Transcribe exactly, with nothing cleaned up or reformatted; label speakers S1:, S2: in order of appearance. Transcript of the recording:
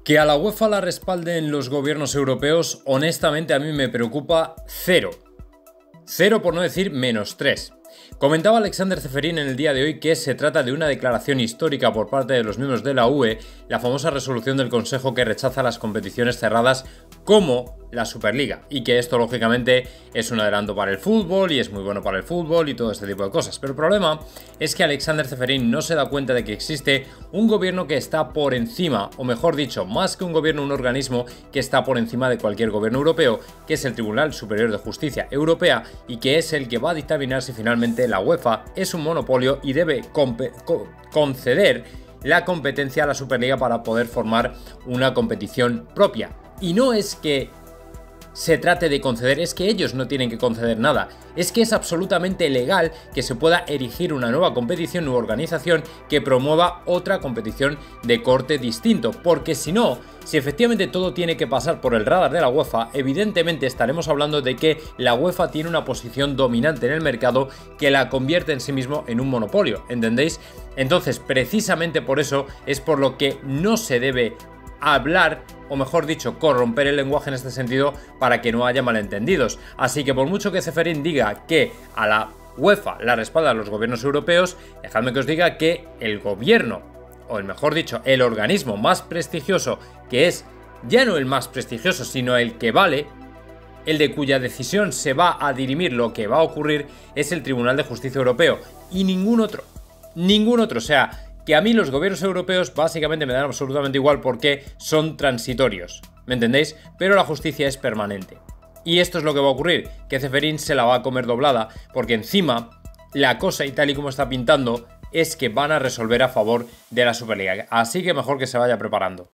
S1: Que a la UEFA la respalden los gobiernos europeos, honestamente a mí me preocupa cero. Cero por no decir menos tres. Comentaba Alexander Ceferin en el día de hoy que se trata de una declaración histórica por parte de los miembros de la U E, la famosa resolución del Consejo que rechaza las competiciones cerradas como la Superliga, y que esto lógicamente es un adelanto para el fútbol y es muy bueno para el fútbol y todo este tipo de cosas. Pero el problema es que Alexander Ceferin no se da cuenta de que existe un gobierno que está por encima, o mejor dicho, más que un gobierno, un organismo que está por encima de cualquier gobierno europeo, que es el Tribunal Superior de Justicia Europea, y que es el que va a dictaminar si finalmente la UEFA es un monopolio y debe co conceder la competencia a la Superliga para poder formar una competición propia. Y no es que se trate de conceder, es que ellos no tienen que conceder nada. Es que es absolutamente legal que se pueda erigir una nueva competición u organización que promueva otra competición de corte distinto. Porque si no, si efectivamente todo tiene que pasar por el radar de la UEFA, evidentemente estaremos hablando de que la UEFA tiene una posición dominante en el mercado que la convierte en sí mismo en un monopolio, ¿entendéis? Entonces, precisamente por eso es por lo que no se debe hablar, o mejor dicho, corromper el lenguaje en este sentido para que no haya malentendidos. Así que por mucho que Ceferin diga que a la UEFA la respaldan los gobiernos europeos, dejadme que os diga que el gobierno, o el mejor dicho, el organismo más prestigioso, que es ya no el más prestigioso, sino el que vale, el de cuya decisión se va a dirimir lo que va a ocurrir, es el Tribunal de Justicia Europeo, y ningún otro, ningún otro, o sea, que a mí los gobiernos europeos básicamente me dan absolutamente igual porque son transitorios, ¿me entendéis? Pero la justicia es permanente. Y esto es lo que va a ocurrir, que Ceferin se la va a comer doblada, porque encima la cosa y tal y como está pintando es que van a resolver a favor de la Superliga. Así que mejor que se vaya preparando.